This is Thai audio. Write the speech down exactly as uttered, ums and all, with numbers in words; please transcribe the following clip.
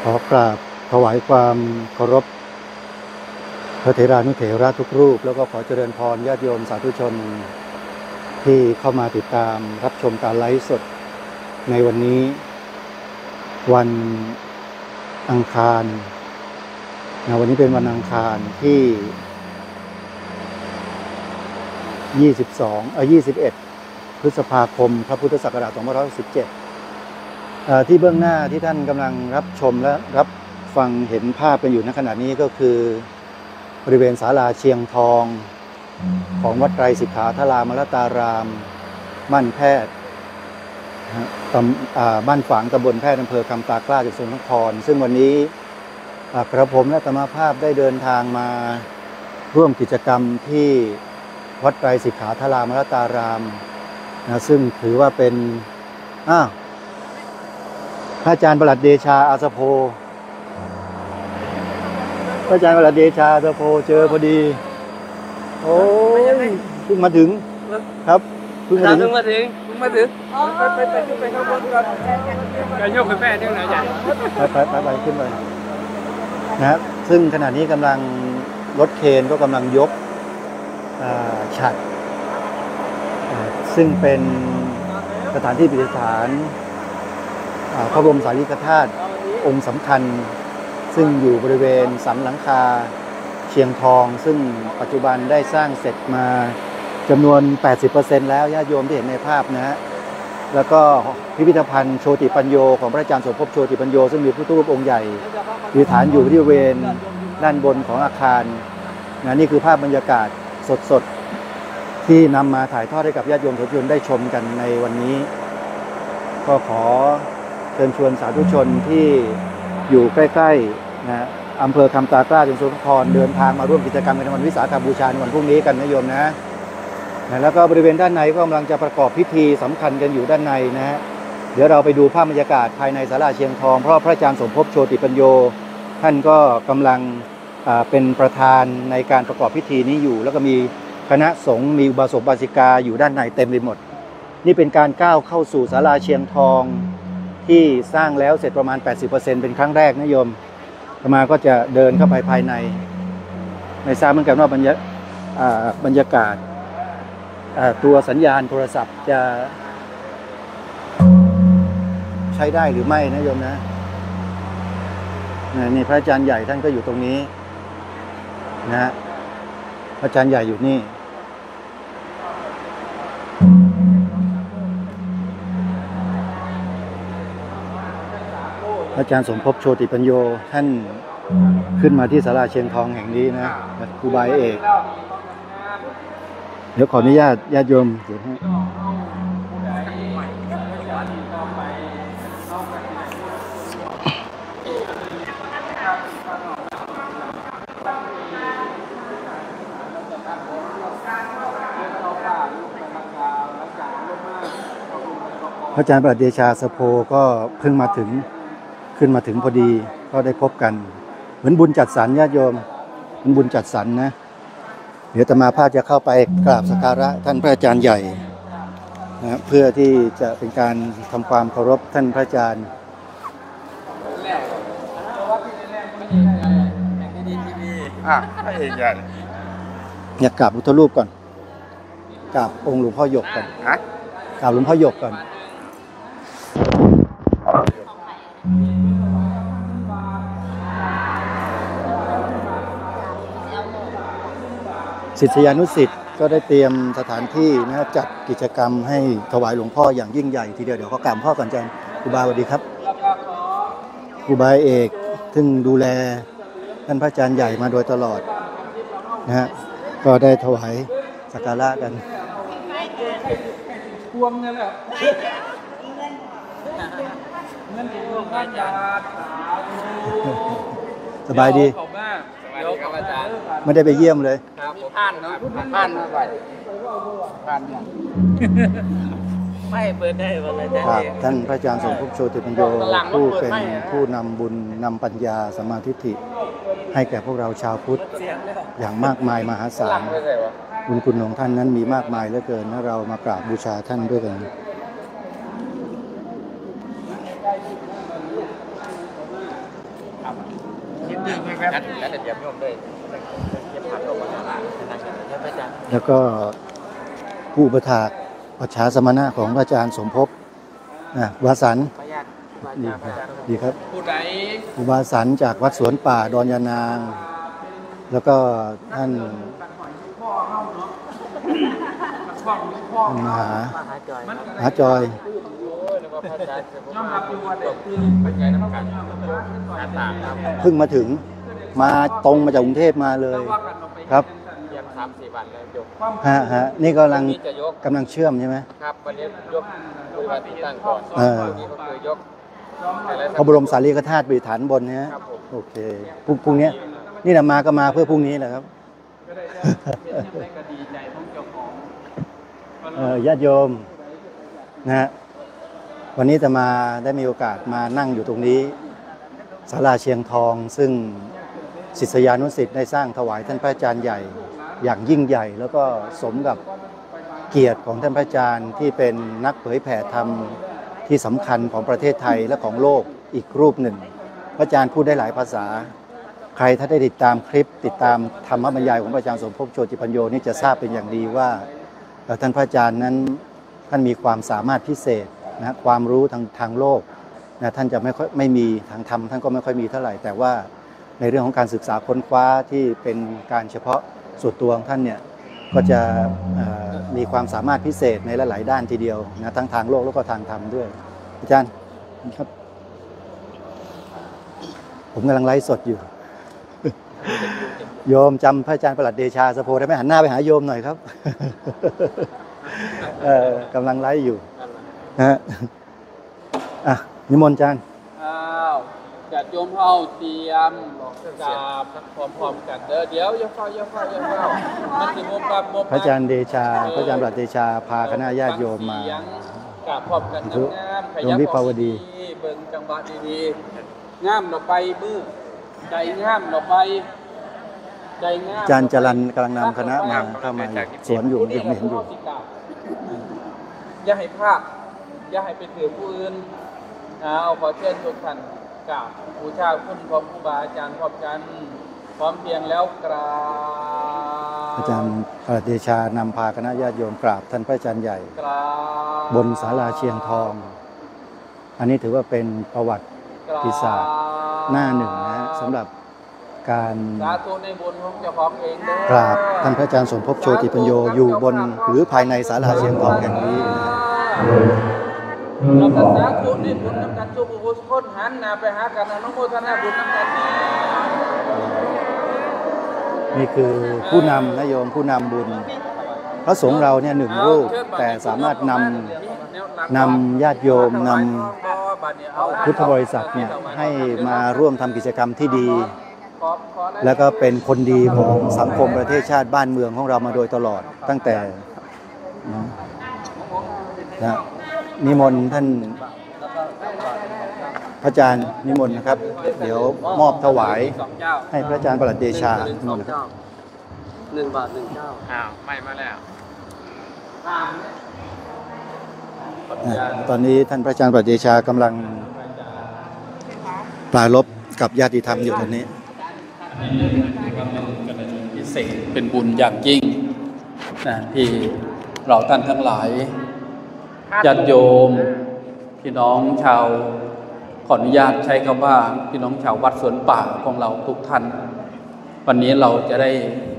ขอกราบถวายความเคารพพระเถรานุเถระทุกรูปแล้วก็ขอเจริญพรญาติโยมสาธุชนที่เข้ามาติดตามรับชมการไลฟ์สดในวันนี้วันอังคารนะวันนี้เป็นวันอังคารที่ยี่สิบสองเอ่อยี่สิบเอ็ดพฤษภาคมพระพุทธศักราชสองพันห้าร้อยหกสิบเจ็ดที่เบื้องหน้าที่ท่านกำลังรับชมและรับฟังเห็นภาพกันอยู่ณขณะนี้ก็คือบริเวณศาลาเชียงทองของวัดไตรสิกขาทรามรตารามบ้านแพทย์บ้านฝางตำบลแพทย์อำเภอคำตากล้าจังหวัดสกลนครซึ่งวันนี้กระผมและอาตมาภาพได้เดินทางมาร่วมกิจกรรมที่วัดไตรสิกขาทรามรตารามนะซึ่งถือว่าเป็นอ้าวพระอาจารย์ประหลัดเดชาอาสโพพระอาจารย์ประหลัดเดชาอาสโพเจอพอดีโอ้ยเพิ่งมาถึงครับเพิ่งมาถึงเพิ่งมาถึงเพิ่งมาถึงไปไปไปขึ้นไปข้างบนก่อนจะยกไปแม่ที่ไหนจ๊ะไปไปไปไปขึ้นไปนะครับซึ่งขณะนี้กำลังรถเคนก็กำลังยกฉัตรซึ่งเป็นสถานที่ประดิษฐานพระบรมสารีริกธาตุองค์สำคัญซึ่งอยู่บริเวณสันหลังคาเชียงทองซึ่งปัจจุบันได้สร้างเสร็จมาจำนวน แปดสิบเปอร์เซ็นต์ แล้วญาติโยมที่เห็นในภาพนะฮะแล้วก็พิพิธภัณฑ์โชติปัญโยของพระอาจารย์สมภพโชติปัญโยซึ่งมีพระพุทธรูปองค์ใหญ่อยู่ฐานอยู่ที่บริเวณด้านบนของอาคารนะนี่คือภาพบรรยากาศสดๆที่นำมาถ่ายทอดให้กับญาติโยมสาธุชนได้ชมกันในวันนี้ก็ขอเชิญชวนสาธุชนที่อยู่ใกล้ๆนะอำเภอคำตากล้าจังหวัดสกลนครเดินทางมาร่วมกิจกรรมในวันวิสาขบูชาในวันพรุ่งนี้กันนะโยมนะนะแล้วก็บริเวณด้านในก็กำลังจะประกอบพิธีสำคัญกันอยู่ด้านในนะฮะเดี๋ยวเราไปดูภาพบรรยากาศภายในศาลาเชียงทองเพราะพระอาจารย์สมภพโชติปัญโยท่านก็กำลังเป็นประธานในการประกอบพิธีนี้อยู่แล้วก็มีคณะสงฆ์มีอุบาสกอุบาสิกาอยู่ด้านในเต็มไปหมดนี่เป็นการก้าวเข้าสู่ศาลาเชียงทองที่สร้างแล้วเสร็จประมาณ แปดสิบเปอร์เซ็นต์ เป็นครั้งแรกนะโยมอาตมาก็จะเดินเข้าไปภายในไม่ทราบเหมือนกันว่าบรรยาบรรยากาศตัวสัญญาณโทรศัพท์จะใช้ได้หรือไม่นะโยมนะนี่พระอาจารย์ใหญ่ท่านก็อยู่ตรงนี้นะพระอาจารย์ใหญ่อยู่นี่อาจารย์สมภพโชติปัญโยท่านขึ้นมาที่ศาลาเชียงทองแห่งนี้นะครูบาเอกเดี๋ยวขออนุญาตญาติโยมเดี๋ยวให้พระอาจารย์ประหลัดเดชาสโพก็เพิ่งมาถึงขึ้นมาถึงพอดีก็ได้พบกันเหมือนบุญจัดสรรญาติโยมเหมือนบุญจัดสรรนะเดี๋ยวอาตมาภาพจะเข้าไปกราบสักการะท่านพระอาจารย์ใหญ่นะเพื่อที่จะเป็นการทำความเคารพท่านพระอาจารย์อ่ะพระเอกใหญ่อยากกราบพุทธรูปก่อนกราบองค์หลวงพ่อหยกก่อนฮะกราบหลวงพ่อหยกก่อนศิษยานุศิษย์ก็ได้เตรียมสถานที่นะจัดกิจกรรมให้ถวายหลวงพ่ออย่างยิ่งใหญ่ทีเดียวเดี๋ยวก็กราบพ่อก่อนอาจารย์ครูบาสวัสดีครับครูบาเอกซึ่งดูแลท่านพระอาจารย์ใหญ่มาโดยตลอดนะฮะก็ได้ถวายสักการะกันพวงนั่นแหละสบายดีไม่ได้ไปเยี่ยมเลยผ่านเนาะผ่านมาไปผ่านไม่เปิดได้วันไหนครับท่านพระอาจารย์สมภพโชติปัญโยผู้เป็นผู้นำบุญนำปัญญาสมาธิิให้แก่พวกเราชาวพุทธอย่างมากมายมหาศาลบุญคุณของท่านนั้นมีมากมายเหลือเกินถ้าเรามากราบบูชาท่านด้วยกัน พครับคิดดีไหมครับแล้วแต่เดี๋ยวโยมด้วยเก็บผักลงมาแล้วพระอาจารย์แล้วก็ผู้ประถากปัจฉาสมณะของพระอาจารย์สมภพนะวาสันดีครับดีครับอุบาสันจากวัดสวนป่าดอนยานางแล้วก็ท่านมหามหาจอยเพิ่งมาถึงมาตรงมาจากกรุงเทพมาเลยครับยังสามสี่วันเลยยกฮะฮะนี่กำลังกำลังเชื่อมใช่ไหมครับวันนี้ยกบริวารที่ตั้งก่อนนี่ก็คือยกพระบรมสารีริกธาตุบริฐานบนนะโอเคพรุ่งนี้นี่นะมาก็มาเพื่อพรุ่งนี้แหละครับญาติโยมนะฮะวันนี้จะมาได้มีโอกาสมานั่งอยู่ตรงนี้ศาลาเชียงทองซึ่งศิษยานุศิษย์ได้สร้างถวายท่านพระอาจารย์ใหญ่อย่างยิ่งใหญ่แล้วก็สมกับเกียรติของท่านพระอาจารย์ที่เป็นนักเผยแผ่ธรรมที่สำคัญของประเทศไทยและของโลกอีกรูปหนึ่งพระอาจารย์พูดได้หลายภาษาใครถ้าได้ติดตามคลิปติดตามธรรมบรรยายของพระอาจารย์สมภพโชติปัญโยนี่จะทราบเป็นอย่างดีว่าท่านพระอาจารย์นั้นท่านมีความสามารถพิเศษนะความรู้ทางทางโลกนะท่านจะไม่ค่อยไม่มีทางธรรมท่านก็ไม่ค่อยมีเท่าไหร่แต่ว่าในเรื่องของการศึกษาค้นคว้าที่เป็นการเฉพาะส่วนตัวของท่านเนี่ยก็จะมีความสามารถพิเศษในหลายๆด้านทีเดียวนะทั้งทางโลกแล้วก็ทางธรรมด้วยอาจารย์ครับผมกำลังไลฟ์สดอยู่โยมจำพระอาจารย์ประหลัดเดชาสโพได้ไหมหันหน้าไปหาโยมหน่อยครับเออกำลังไลฟ์อยู่ฮะอ่ะนิมนต์อาจารย์อ้าวจัดโยมเฮาเตรียมกราบพร้อมๆกันเด้อเดี๋ยวอย่าเฝ้าอย่าเฝ้าอย่าเฝ้ามันสิมุมกับมุมพระอาจารย์เดชาพระอาจารย์ประหลัดเดชาพาคณะญาติโยมมากราบพร้อมกันงามๆขยับพอดีเบิ่งจังหวะดีๆงามเราไปมือใจงามเราไปใจงามอาจารย์จรัญกำลังนำคณะมาเข้ามาสวนอยู่ยังไม่เห็นอยู่อย่าให้พลาดอย่าให้ไปถือผู้อื่นเอาขอเชิญทุกท่านกราบบูชาคุณพร้อมครูบาอาจารย์พร้อมกันพร้อมเพียงแล้วกราบอาจารย์ประหลัดเดชานำพาคณะญาติโยมกราบท่านพระอาจารย์ใหญ่บนศาลาเชียงทองอันนี้ถือว่าเป็นประวัติศาสตร์หน้าหนึ่งนะสำหรับการกราบท่านพระอาจารย์สมภพโชติปัญโยอยู่บนหรือภายในศาลาเชียงทองแห่งนี้เราจะสร้างบุญนี่บุญนำกันสู้บุญคนหันนาไปหากันอนุโมทนาบุญนำกันนี่คือผู้นำนะโยมผู้นำบุญพระสงฆ์เราเนี่ยหนึ่งรูปแต่สามารถนำนำญาติโยมนำพุทธบริษัทเนี่ยให้มาร่วมทำกิจกรรมที่ดีแล้วก็เป็นคนดีของสังคมประเทศชาติบ้านเมืองของเรามาโดยตลอดตั้งแต่นะนิมนต์ท่านพระอาจารย์นิมนต์นะครับเดี๋ยวมอบถวายให้พระอาจารย์ประหลัดเดชานิมนต์นะครับหนึ่งบาทหนึ่งเจ้าอ้าวไม่มาแล้วตอนนี้ท่านพระอาจารย์ประหลัดเดชากำลังปรารภกับญาติธรรมอยู่ตอนนี้พิเศษเป็นบุญอย่างยิ่งนะที่เราท่านทั้งหลายญาติโยมพี่น้องชาวขออนุญาตใช้คำว่าพี่น้องชาววัดสวนป่าของเราทุกท่านวันนี้เราจะได้